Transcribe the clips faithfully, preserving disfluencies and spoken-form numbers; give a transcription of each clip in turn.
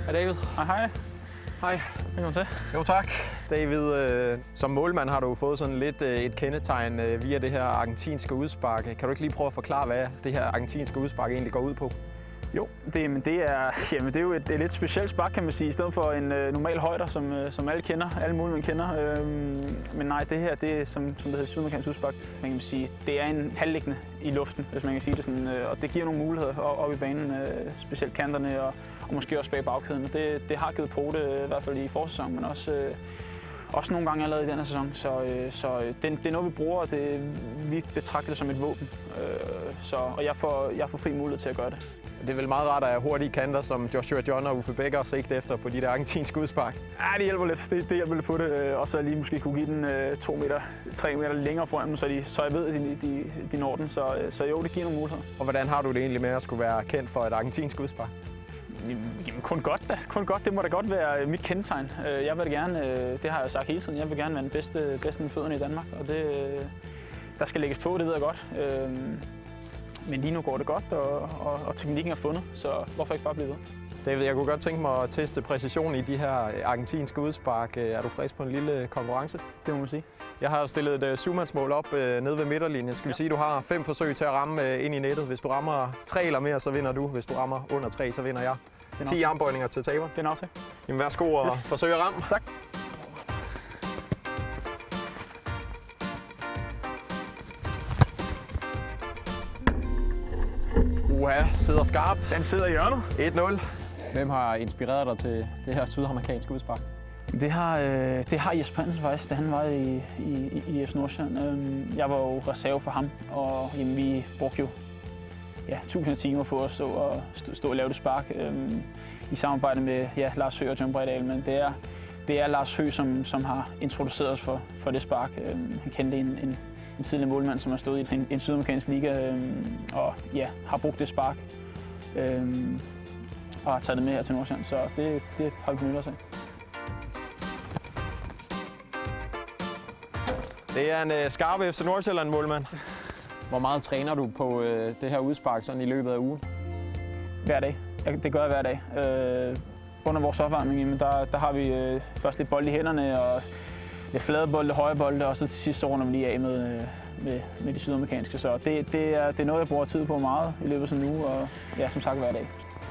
Hej David. Hej hej. Hej. Velkommen til. Jo tak. David, øh, som målmand har du fået sådan lidt øh, et kendetegn øh, via det her argentinske udspark. Kan du ikke lige prøve at forklare, hvad det her argentinske udspark egentlig går ud på? Jo, det, men det, er, jamen det er jo et, et lidt specielt spark, kan man sige, i stedet for en øh, normal højder, som, øh, som alle kender, alle målmænd kender. Øhm, men nej, det her, det er, som, som det hedder, sydamerikansk udspark, man kan sige, det er en halvliggende i luften, hvis man kan sige det sådan, øh, og det giver nogle muligheder op i banen, øh, specielt kanterne og, og måske også bag bagkæden. Det, det har givet på det, øh, i hvert fald i forsæsonen, men også, øh, også nogle gange allerede i denne sæson. Så, øh, så det, det er noget, vi bruger, og det, vi betragter det som et våben. Øh, så, og jeg får, jeg får fri mulighed til at gøre det. Det er vel meget rart at have hurtige kanter, som Joshua John og Uffe Becker sigter efter på de der argentinske udspark. Ja, det hjælper lidt. Det, det hjælper lidt på det. Og så lige måske kunne give den øh, to meter, tre meter længere foran dem, så, de, så jeg ved, at de, de, de når den. Så, så jo, det giver nogle muligheder. Og hvordan har du det egentlig med at skulle være kendt for et argentinsk udspark? Jamen, kun godt da. Kun godt. Det må da godt være mit kendetegn. Jeg vil gerne, det har jeg sagt hele tiden, jeg vil gerne være den bedste, bedste med fødderne i Danmark. Og det, der skal lægges på, det ved jeg godt. Men lige nu går det godt, og, og, og teknikken er fundet, så hvorfor ikke bare blive ved? David, jeg kunne godt tænke mig at teste præcision i de her argentinske udspark. Er du frisk på en lille konkurrence? Det må man sige. Jeg har stillet et syvmandsmål op nede ved midterlinjen. Skal vi sige, at du har fem forsøg til at ramme ind i nettet. Hvis du rammer tre eller mere, så vinder du. Hvis du rammer under tre, så vinder jeg. ti armbøjninger til taber. Det er nok til. Jamen værsgo og yes. Forsøg at ramme. Tak. Uha, sidder skarpt. Den sidder i hjørnet. et nul. Hvem har inspireret dig til det her sydamerikanske udspark? Det har, øh, det har Jesper Hansen faktisk, da han var i, i, i F C Nordsjælland. Øhm, jeg var jo reserve for ham, og jamen, vi brugte jo ja, tusind timer på at stå og, stå, stå og lave det spark øhm, i samarbejde med ja, Lars Høgh og John Bredal. Men det er, det er Lars Høgh, som, som har introduceret os for, for det spark. Øhm, han kendte en, en, en tidligere målmand, som har stået i en, en sydamerikansk liga øhm, og ja, har brugt det spark. Øhm, og har taget det med her til Nordsjælland, så det, det har vi benyttet os af. Det er en uh, skarp F C Nordsjælland målmand. Hvor meget træner du på øh, det her udspark sådan i løbet af ugen? Hver dag. Jeg, det gør jeg hver dag. Øh, under vores opvarmning, der, der har vi øh, først lidt bold i hænderne og lidt flade bolde, høje bolde, og så til sidst så runder vi lige af med, med, med de sydamerikanske. Så det, det, er, det er noget, jeg bruger tid på meget i løbet af sådan en uge, og ja, som sagt hver dag.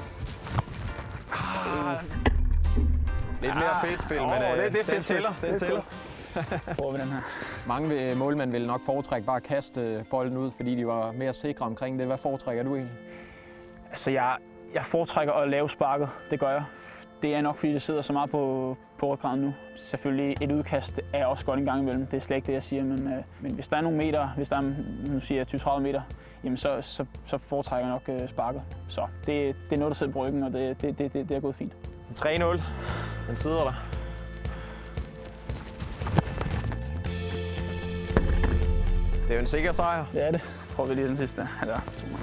Ah, lidt mere ah, fedt spil, åh, men øh, det, det er den tæller. Den tæller. Prøver vi den her. Mange målmænd ville nok foretrække bare at kaste bolden ud, fordi de var mere sikre omkring det. Hvad foretrækker du egentlig? Altså, jeg, jeg foretrækker at lave sparket. Det gør jeg. Det er nok, fordi det sidder så meget på, på ryggraden nu. Selvfølgelig et udkast er også godt en gang imellem. Det er slet ikke det, jeg siger. Men, øh, men hvis der er nogle meter, hvis der er, nu siger jeg tyve til tredive meter, jamen så, så, så foretrækker jeg nok øh, sparket. Så det, det er noget, der sidder på ryggen, og det, det, det, det, det er gået fint. tre nul. Den sidder der. Det er jo en sikker sejr. Det er det. Prøver vi lige den sidste. Eller,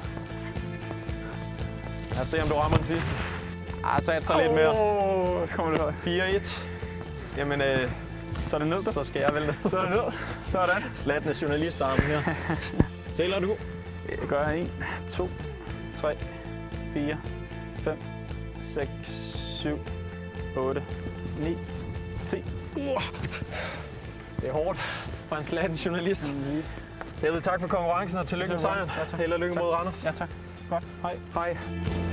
Lad os se, om du rammer den sidste. Ah, sat sig oh, lidt mere. Åh, kommer det højt. fire et. Jamen, øh, så er det ned, der. Så skal jeg vel ned. Så er det ned. Sådan. Slattende journalistarmen her. Tæller du? Det gør jeg. en, to, tre, fire, fem, seks, syv, otte, ni, ti. Uh, det er hårdt for en slatten journalist. Mm-hmm. David, tak for konkurrencen og tillykke med sejren. Ja, tak. Held og lykke mod Randers. Ja, tak. Godt. Hej. Hej.